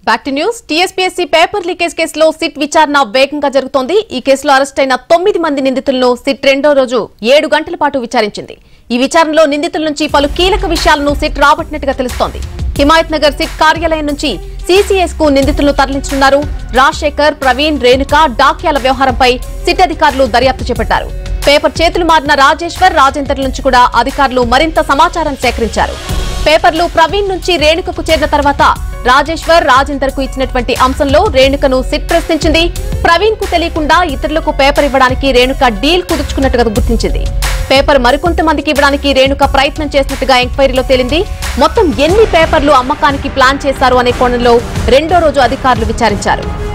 Back to news. TSPSC paper leakage కేసులో SIT విచారణ వేగంగా జరుగుతోంది. ఈ కేసులో అరెస్ట్ అయిన 9 మంది నిందితులను సిట్ రెండో రోజు 7 గంటల పాటు విచారించింది. ఈ విచారణలో నిందితుల నుంచి పలు కీలక విషయాలను సిట్ రాబట్టినట్టుగా తెలుస్తోంది. హిమాయత్ నగర్ సిట్ కార్యాలయం నుంచి సీసీఎస్ కు నిందితులను తరలించనున్నారు. రాజశేఖర్, ప్రవీణ్, రేణుక, డాక్యాల వ్యవహారంపై సిట్ అధికారులు దర్యాప్తు చేపట్టారు. పేపర్ చేతులు మారిన రాజేశ్వర్, రాజేందర్ నుంచి కూడా అధికారులు మరింత సమాచారం సేకరించారు. పేపర్లు ప్రవీణ్ నుంచి రేణుకకు చేరిన తర్వాత రాజేశ్వర్, రాజేందర్ కు ఇచ్చినటువంటి అంశంలో రేణుకను సిట్ ప్రశ్నించింది. ప్రవీణ్ కు తెలియకుండా ఇతరులకు పేపర్ ఇవ్వడానికి రేణుక డీల్ కుదుర్చుకున్నట్టుగా గుర్తించింది. పేపర్ మరికొంతమందికి ఇవ్వడానికి రేణుక ప్రయత్నం చేసినట్టుగా ఎంక్వైరీలో తేలింది. మొత్తం ఎన్ని పేపర్లు అమ్మకానికి ప్లాన్ చేశారు అనే కోణంలో రెండో రోజు అధికారులు విచారించారు.